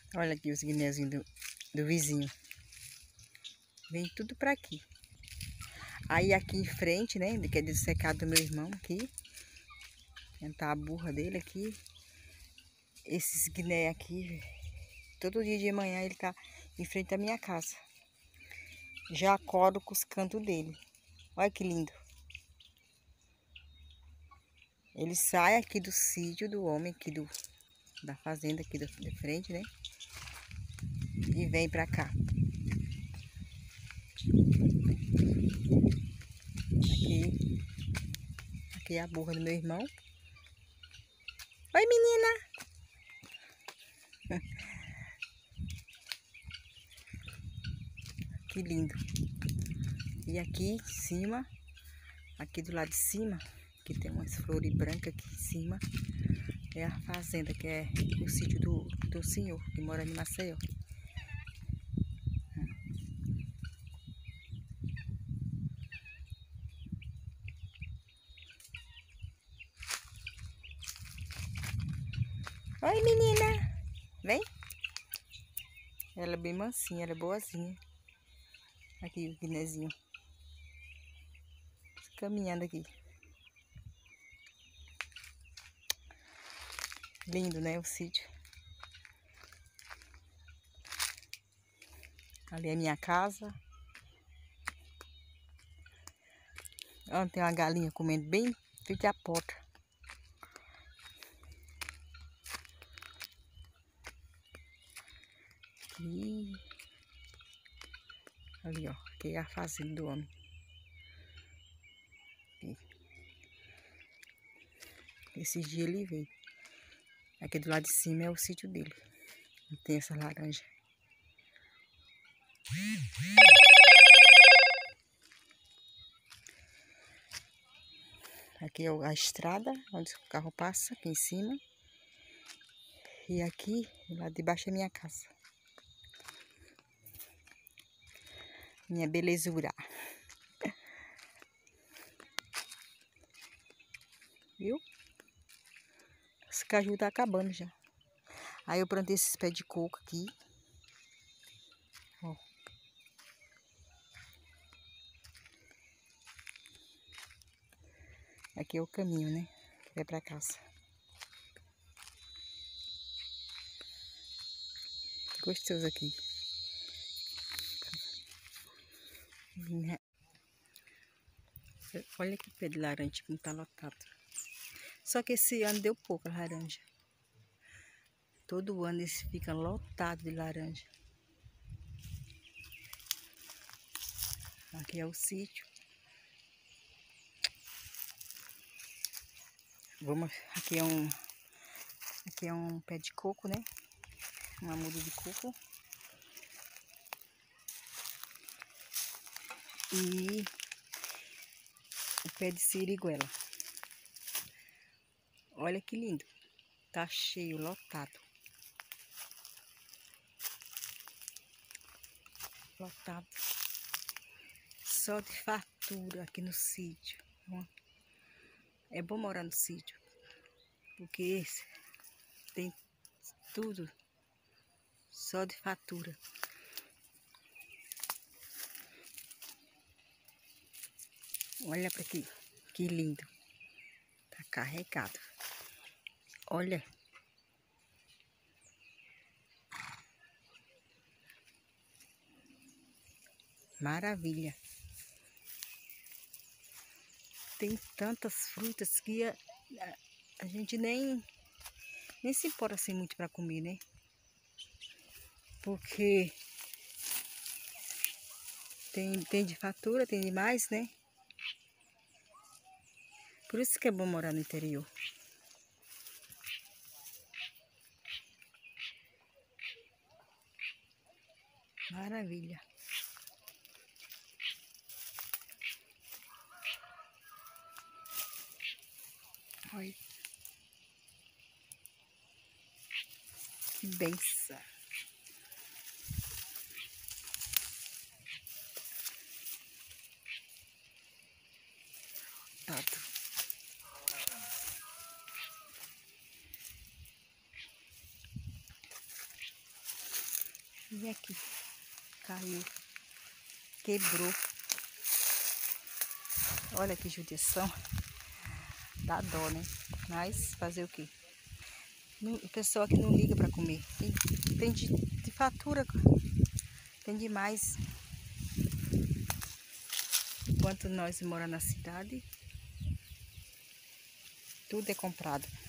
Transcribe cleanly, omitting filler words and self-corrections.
Olha aqui os guinéuzinhos do vizinho. Vem tudo pra aqui. Aí aqui em frente, né? Que é do cercado do meu irmão aqui. Tá a burra dele aqui. Esses guiné aqui. Todo dia de manhã ele tá em frente à minha casa. Já acordo com os cantos dele. Olha que lindo. Ele sai aqui do sítio do homem, aqui da fazenda aqui de frente, né? E vem pra cá. Aqui é a burra do meu irmão. Oi, menina! Que lindo. E aqui em cima, aqui do lado de cima, que tem umas flores brancas aqui em cima, é a fazenda, que é o sítio do senhor, que mora em Maceió. Oi, menina! Vem! Ela é bem mansinha, ela é boazinha. Aqui o guinézinho. Caminhando aqui. Lindo, né? O sítio. Ali é minha casa. Olha, tem uma galinha comendo bem frente à porta. Aqui. Ali, ó. Aqui é a fazenda do homem. Aqui. Esse dia ele veio. Aqui do lado de cima é o sítio dele. Tem essa laranja. Aqui é a estrada, onde o carro passa, aqui em cima. E aqui, lá de baixo é minha casa. Minha belezura. Viu? Esse caju tá acabando já. Aí eu plantei esses pés de coco aqui. Ó. Aqui é o caminho, né? Que vai pra casa. Gostoso aqui. Olha que pé de laranja como tá lotado. Só que esse ano deu pouca laranja. Todo ano eles ficam lotados de laranja. Aqui é o sítio. Aqui é um pé de coco, né? Uma muda de coco. E o pé de siriguela. Olha que lindo. Tá cheio, lotado. Lotado. Só de fartura aqui no sítio. É bom morar no sítio. Porque tem tudo. Só de fartura. Olha para aqui. Que lindo. Tá carregado. Olha. Maravilha. Tem tantas frutas que a gente nem se importa assim muito para comer, né? Porque tem de fartura, tem demais, né? Por isso que é bom morar no interior. Maravilha. Olha. Que benção. Tato. E aqui, caiu, quebrou. Olha que judiação. Dá dó, né? Mas fazer o quê? O pessoal que não liga para comer. Tem de fatura, tem demais. Enquanto nós moramos na cidade, tudo é comprado.